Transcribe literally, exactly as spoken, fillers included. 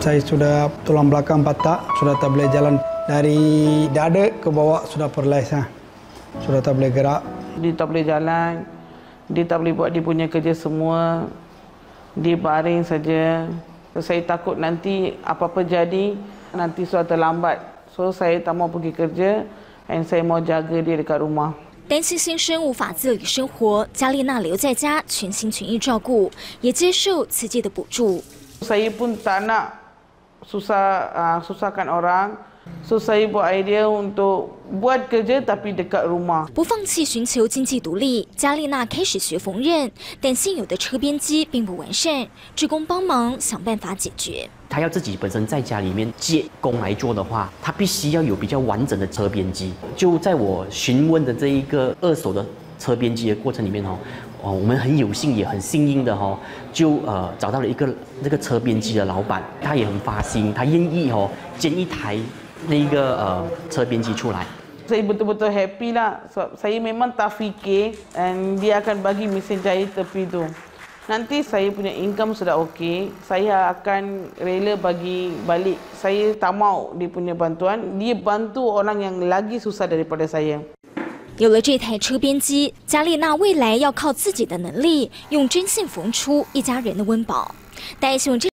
Saya sudah tulang belakang patah, sudah tak boleh jalan dari dada ke bawah sudah paralysis, sudah tak boleh gerak. Dia tak boleh jalan, dia tak boleh buat dia punya kerja semua, dia baring saja. Saya takut nanti apa-apa jadi, nanti sudah terlambat. So saya tak mau pergi kerja, dan saya mau jaga dia dekat rumah. 担心先生无法自理生活，加丽娜留在家全心全意照顾，也接受慈济的补助。 Saya pun tak nak susah uh, susahkan orang, so saya buat idea untuk buat kerja tapi dekat rumah. 不放弃寻求经济独立，加丽娜开始学缝纫，但现有的车边机并不完善，志工帮忙想办法解决。 他要自己本身在家里面借工来做的话，他必须要有比较完整的车边机。就在我询问的这一个二手的车边机的过程里面哦，哦，我们很有幸也很幸运的哦，就呃找到了一个这个车边机的老板，他也很发心，他愿意哦捐一台那一个呃车边机出来。 Saya betul-betul happy lah sebab saya memang tak fikir dan dia akan bagi mesin jahit tepi tu. Nanti saya punya income sudah okey, saya akan rela bagi balik. Saya tak mau dia punya bantuan, dia bantu orang yang lagi susah daripada saya. 有了这台车边机，加丽娜未来要靠自己的能力，用针线缝出一家人的温饱。大家希望这。